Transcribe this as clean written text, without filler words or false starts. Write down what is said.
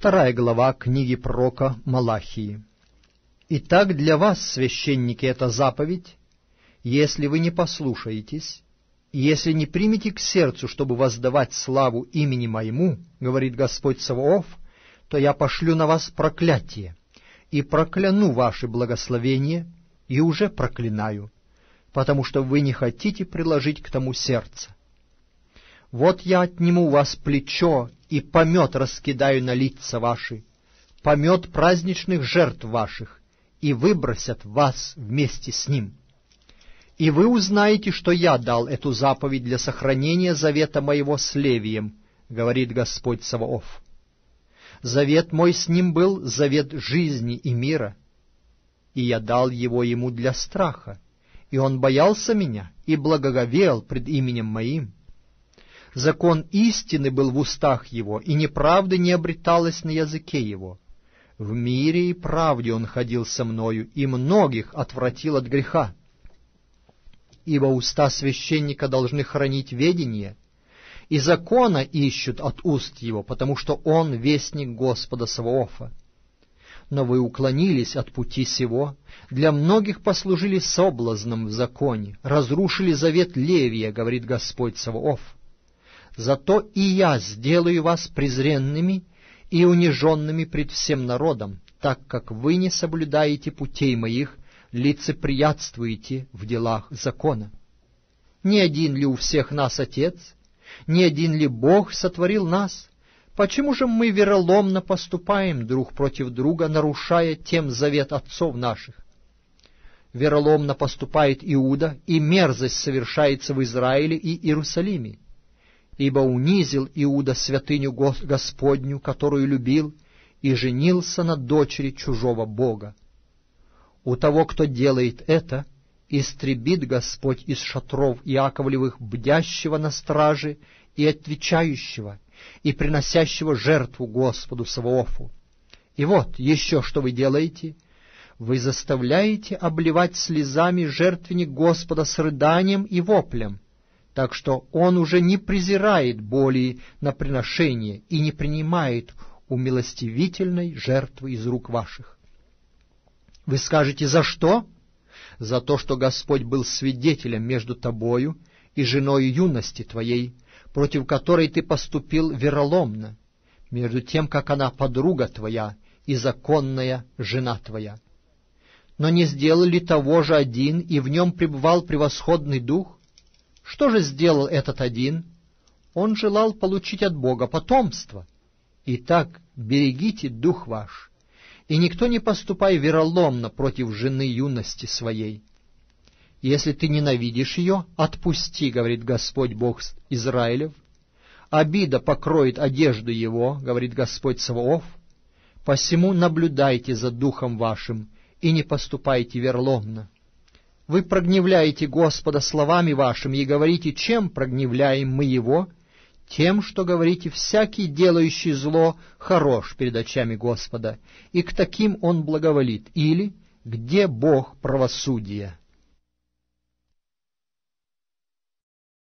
2 глава книги пророка Малахии. «Итак, для вас, священники, это заповедь, если вы не послушаетесь, и если не примете к сердцу, чтобы воздавать славу имени Моему, говорит Господь Саваоф, то я пошлю на вас проклятие, и прокляну ваши благословения, и уже проклинаю, потому что вы не хотите приложить к тому сердце. Вот я отниму у вас плечо, и помет раскидаю на лица ваши, помет праздничных жертв ваших, и выбросят вас вместе с ним. И вы узнаете, что я дал эту заповедь для сохранения завета моего с Левием, говорит Господь Саваоф. Завет мой с ним был завет жизни и мира, и я дал его ему для страха, и он боялся меня и благоговел пред именем моим. Закон истины был в устах его, и неправды не обреталось на языке его. В мире и правде он ходил со мною, и многих отвратил от греха. Ибо уста священника должны хранить ведение, и закона ищут от уст его, потому что он вестник Господа Саваофа. Но вы уклонились от пути сего, для многих послужили соблазном в законе, разрушили завет Левия, говорит Господь Саваоф. Зато и я сделаю вас презренными и униженными пред всем народом, так как вы не соблюдаете путей моих, лицеприятствуете в делах закона. Не один ли у всех нас Отец? Не один ли Бог сотворил нас? Почему же мы вероломно поступаем друг против друга, нарушая тем завет отцов наших? Вероломно поступает Иуда, и мерзость совершается в Израиле и Иерусалиме. Ибо унизил Иуда святыню Господню, которую любил, и женился на дочери чужого бога. У того, кто делает это, истребит Господь из шатров Иаковлевых бдящего на страже и отвечающего, и приносящего жертву Господу Саваофу. И вот еще что вы делаете: вы заставляете обливать слезами жертвенник Господа с рыданием и воплем, так что он уже не презирает боли на приношение и не принимает умилостивительной жертвы из рук ваших. Вы скажете: за что? За то, что Господь был свидетелем между тобою и женою юности твоей, против которой ты поступил вероломно, между тем, как она подруга твоя и законная жена твоя. Но не сделал ли того же один, и в нем пребывал превосходный дух? Что же сделал этот один? Он желал получить от Бога потомство. Итак, берегите дух ваш, и никто не поступай вероломно против жены юности своей. Если ты ненавидишь ее, отпусти, говорит Господь Бог Израилев. Обида покроет одежду его, говорит Господь Саваоф. Посему наблюдайте за духом вашим и не поступайте вероломно. Вы прогневляете Господа словами вашими и говорите: чем прогневляем мы Его? Тем, что говорите: всякий, делающий зло, хорош перед очами Господа, и к таким Он благоволит. Или: где Бог правосудия?